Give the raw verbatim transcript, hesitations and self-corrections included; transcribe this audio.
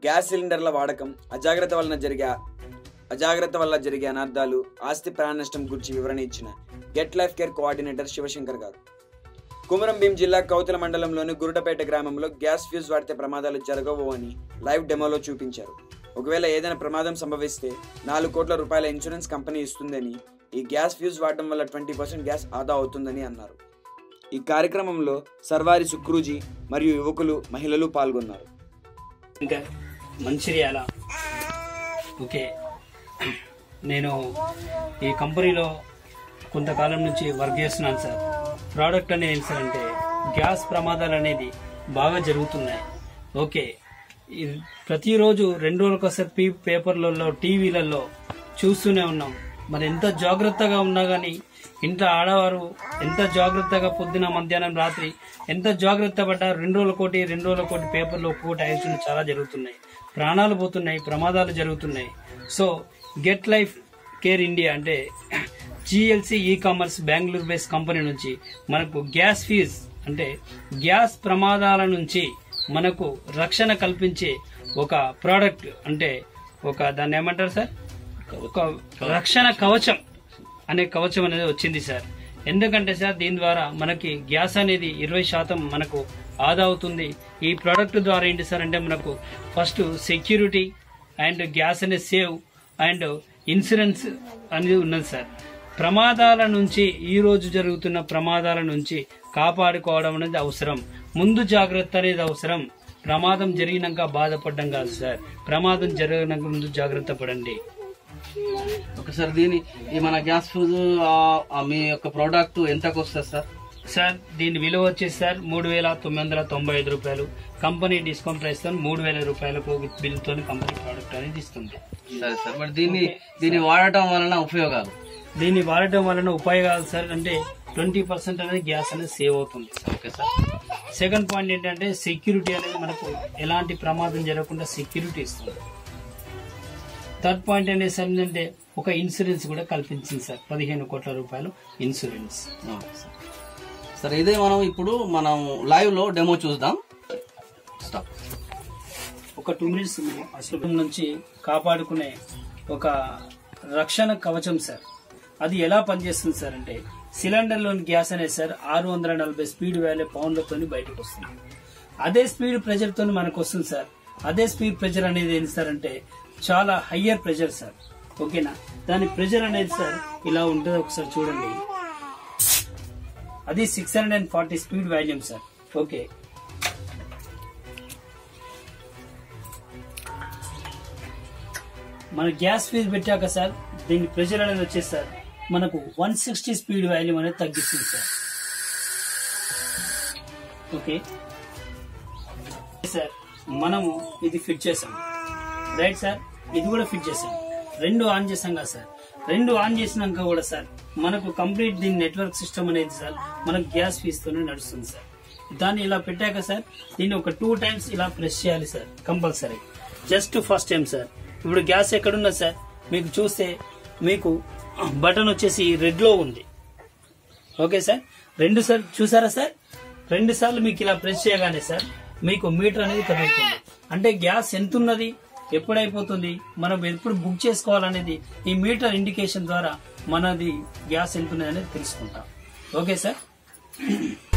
Gas సిలిండర్ల వాడకం, అజాగ్రత్త వలన జరిగే అజాగ్రత్త వల్ల జరిగే అనార్థాలు, ఆస్తి ప్రాణ నష్టం గురించి వివరణ ఇచ్చిన Get Life Care coordinator Shivashankar గారు. కుమరం భీం జిల్లా కౌతల మండలంలోని గురుటపేట గ్రామంలో గ్యాస్ ఫ్యూజ్ వాడితే ప్రమాదాలు జరగవు అని లైవ్ డెమోలో చూపించారు. ఒకవేళ ఏదైనా ప్రమాదం సంభవిస్తే నాలుగు కోట్ల రూపాయల ఇన్సూరెన్స్ కంపెనీ ఇస్తుందని, ఈ గ్యాస్ ఫ్యూజ్ వాడడం వల్ల ట్వంటీ పర్సెంట్ గ్యాస్ ఆదా అవుతుందని అన్నారు. ఈ కార్యక్రమంలో సర్వారి సుక్రూజీ మరియు యువకులు, మహిళలు పాల్గొన్నారు. ఇంకా మంచిర్యాల ఓకే, నేను ఈ కంపెనీలో కొంతకాలం నుంచి వర్క్ చేస్తున్నాను సార్. ప్రోడక్ట్ అనేది ఏంటి సార్ అంటే గ్యాస్ ప్రమాదాలు అనేది బాగా జరుగుతున్నాయి. ఓకే, ప్రతిరోజు రెండు రోజులకు ఒకసారి పీ పేపర్లలో టీవీలలో చూస్తూనే ఉన్నాం. మరి ఎంత జాగ్రత్తగా ఉన్నా కానీ ఇంట్లో ఆడవారు ఎంత జాగ్రత్తగా పొద్దున మధ్యాహ్నం రాత్రి ఎంత జాగ్రత్త పడ్డా రెండు రోజుల కోటి రెండు రోజుల కోటి పేపర్లు ఒక్కొక్కటి యాక్సిడెంట్ చాలా జరుగుతున్నాయి, ప్రాణాలు పోతున్నాయి, ప్రమాదాలు జరుగుతున్నాయి. So Get Life Care India అంటే GLC e commerce Bengaluru base company నుంచి మనకు గ్యాస్ ఫీజ్ అంటే గ్యాస్ ప్రమాదాల నుంచి మనకు రక్షణ కల్పించే ఒక ప్రోడక్ట్ అంటే ఒక దాన్ని ఏమంటారు సార్, ఒక రక్షణ కవచం అనే కవచం అనేది వచ్చింది సార్. ఎందుకంటే సార్ దీని ద్వారా మనకి గ్యాస్ అనేది ఇరవై శాతం మనకు ఆదా అవుతుంది. ఈ ప్రోడక్ట్ ద్వారా ఏంటి సార్ అంటే మనకు ఫస్ట్ సెక్యూరిటీ అండ్ గ్యాస్ అనేది సేవ్ అండ్ ఇన్సూరెన్స్ అనేది ఉన్నది సార్. ప్రమాదాల నుంచి ఈ రోజు జరుగుతున్న ప్రమాదాల నుంచి కాపాడుకోవడం అనేది అవసరం. ముందు జాగ్రత్త అనేది అవసరం. ప్రమాదం జరిగినాక బాధపడడం కాదు సార్, ప్రమాదం జరిగినాక ముందు జాగ్రత్త పడండి. ఒకసారి దీని ఈ మన గ్యాస్ ఫ్యూజ్ మీ యొక్క ప్రోడక్ట్ ఎంతకు వస్తుంది సార్? సార్ దీని విలువ వచ్చేసి సార్ మూడు వేల తొమ్మిది వందల తొంభై ఐదు రూపాయలు. కంపెనీ డిస్కౌంట్ ప్రైస్ తో మూడు వేల రూపాయలకు బిల్ తో కంపెనీ ప్రోడక్ట్ అనేది ఇస్తుంది. సరే సార్, మరి దీన్ని దీన్ని వాడటం వలన ఉపయోగాలు? దీన్ని వాడటం వలన ఉపయోగాలు సార్ అంటే ట్వంటీ పర్సెంట్ అనేది గ్యాస్ అనేది సేవ్ అవుతుంది. Okay sir. సెకండ్ పాయింట్ ఏంటంటే సెక్యూరిటీ అనేది మనకు ఎలాంటి ప్రమాదం జరగకుండా సెక్యూరిటీ ఇస్తుంది. థర్డ్ పాయింట్ అనేది సార్ ఏంటంటే ఒక ఇన్సూరెన్స్ కూడా కల్పించింది సార్, పదిహేను కోట్ల రూపాయలు ఇన్సూరెన్స్. సార్ ఇదే మనం ఇప్పుడు మనం లైవ్ లో డెమో చూద్దాం. ఒక టూ మినిట్స్ అసలు నుంచి కాపాడుకునే ఒక రక్షణ కవచం సార్. అది ఎలా పనిచేస్తుంది సార్ అంటే సిలిండర్ లోని గ్యాస్ అనేది సార్ ఆరు వందల నలభై స్పీడ్ వాల్యూ పౌండ్లతో బయటకు వస్తుంది. అదే స్పీడ్ ప్రెజర్ తో మనకు వస్తుంది సార్. అదే స్పీడ్ ప్రెజర్ అనేది ఏంటి సార్ అంటే చాలా హయ్యర్ ప్రెజర్ సార్. ఓకేనా, దాని ప్రెజర్ అనేది సార్ ఇలా ఉంటుంది, ఒకసారి చూడండి. అది six hundred and forty speed volume sir. Okay, మన గ్యాస్ ఫీజ్ పెట్టాక సార్ దీని ప్రెషర్ అనేది వచ్చేసి సార్ మనకు వన్ సిక్స్టీ స్పీడ్ వాల్యూమ్ అనేది తగ్గిస్తుంది సార్. ఓకే సార్, మనము ఇది ఫిట్ చేసాం రైట్ సార్, ఇది కూడా ఫిట్ చేసాం. రెండు ఆన్ చేసాం కదా సార్. రెండు ఆన్ చేసినాక కూడా సార్ మనకు కంప్లీట్ దీని నెట్వర్క్ సిస్టమ్ అనేది సార్ మనకు గ్యాస్ ఫీజ్ తోనే నడుస్తుంది సార్. దాన్ని ఇలా పెట్టాక సార్ దీన్ని ఒక టూ టైమ్స్ ఇలా ప్రెస్ చేయాలి sir compulsory. Just first time sir. ఇప్పుడు గ్యాస్ ఎక్కడున్నా సార్ మీకు చూస్తే మీకు బటన్ వచ్చేసి రెడ్ లో ఉంది. ఓకే సార్, రెండు సార్ చూసారా సార్, రెండు సార్లు మీకు ఇలా ప్రెస్ చేయగానే సార్ మీకు మీటర్ అనేది కదులుతుంది. అంటే గ్యాస్ ఎంత ఉన్నది, ఎప్పుడైపోతుంది, మనం ఎప్పుడు బుక్ చేసుకోవాలనేది ఈ మీటర్ ఇండికేషన్ ద్వారా మనది గ్యాస్ ఎంత ఉన్నది అనేది తెలుసుకుంటాం. Okay sir.